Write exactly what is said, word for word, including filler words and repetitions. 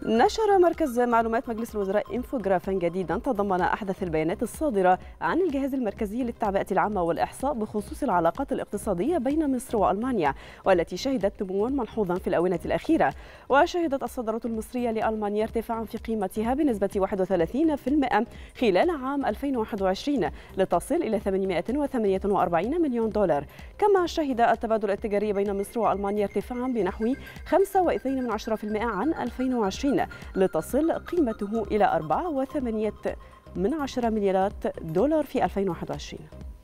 نشر مركز معلومات مجلس الوزراء انفوجرافا جديدا تضمن أحدث البيانات الصادرة عن الجهاز المركزي للتعبئة العامة والإحصاء بخصوص العلاقات الاقتصادية بين مصر وألمانيا، والتي شهدت نموا ملحوظا في الآونة الأخيرة. وشهدت الصادرات المصرية لألمانيا ارتفاعا في قيمتها بنسبة واحد وثلاثين بالمئة خلال عام ألفين وواحد وعشرين لتصل إلى ثمانمائة وثمانية وأربعين مليون دولار. كما شهد التبادل التجاري بين مصر وألمانيا ارتفاعا بنحو خمسة وعشرين بالمئة عن ألفين وعشرين لتصل قيمته إلى أربعة وثمانية من عشرة مليارات دولار في ألفين وواحد وعشرين.